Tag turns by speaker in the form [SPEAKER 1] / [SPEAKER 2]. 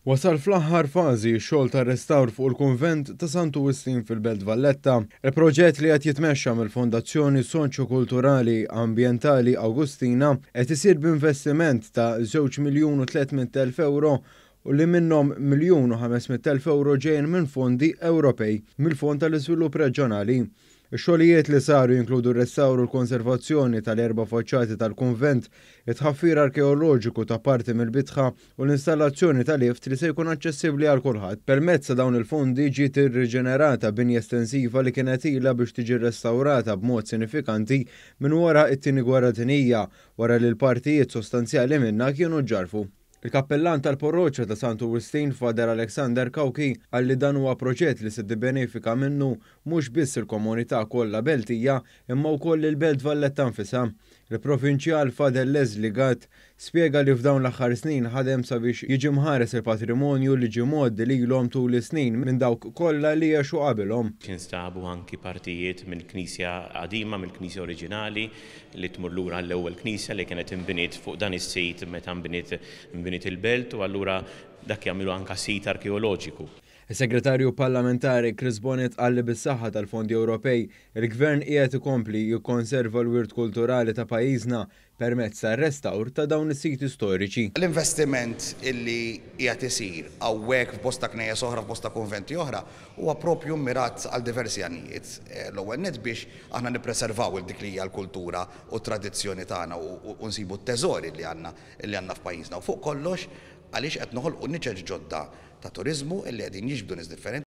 [SPEAKER 1] Wasal fl-aħħar fażi x-xogħol tar-restawr fuq il-kunvent ta' Santu Wistin fil-Belt Valletta. Il-proġett li qed jitmexxa mill-Fondazzjoni Soċjo-Kulturali Ambjentali Awgustina qed isir b'investiment ta' 2,300,000 euro u li minnhom 1,500,000 euro ġejjin minn fondi Ewropej mill-Fond tal-Iżvilupp Reġjonali. Ix-xogħlijiet li saru jinkludu r-restawru l-konservazzjoni tal-erba' faċċati tal-kunvent, it-tħaffir arkeoloġiku ta' parti mill-bitħa u l-installazzjoni tal-lift li se jkun aċċessibbli għal kulħadd. Permezz ta' dawn il-fondi ġiet irriġenerata binja estensiva li kienet ilha biex tiġi rrestawrata b'mod sinifikanti minn wara t-tieni gwerra dinjija wara li l-partijiet sostanzjali minnha kienu ġarfu. Il-kappellan tal-Porroċċa ta' Santu Wistin Fader Alexander Kawki għalli dan huwa proġett li se tibbenefika minnu mhux biss il-komunità kollha Beltija imma wkoll il-Belt Valletta nfisha. Il-provinċjal Fader Leslie Gatt spjega li f'dawn l-aħħar snin ħadem sabiex jiġi mħares il-patrimonju li ġie mgħoddi lilhom tul is-snin minn dawk kollha li għexu qabilhom.
[SPEAKER 2] Jinstabu anki partijiet mill-Knisja qadima, mill-Knisja oriġinali li tmur lura l-ewwel Knisja li kienet inbiniet fuq dan is-sit meta nbiniet il-belt u allura dak jagħmilu anke sit arkeoloġiku.
[SPEAKER 1] Is-Segretarju Parlamentari Chris Bonnet qal li bis-saħħa tal-Fondi Ewropej il-Gvern qiegħed ikompli jikkonserva l-wirt kulturali ta' pajjiżna permezz tar-restawr ta' dawn is-siti storiċi.
[SPEAKER 3] L-investiment illi qiegħed isir hawnhekk f'bosta knejjes oħra f'bosta konventi oħra huwa proprju mirat għal diversi għanijiet. L-ewwel nett biex aħna nippreservaw dik li hija l-kultura u t-tradizzjoni tagħna u nsibu t-teżori li għandna f'pajjiżna. U fuq kollox għaliex qed noħolqu niċeġ ġodda ta' turizmu illi qegħdin jiġbdu nies differenti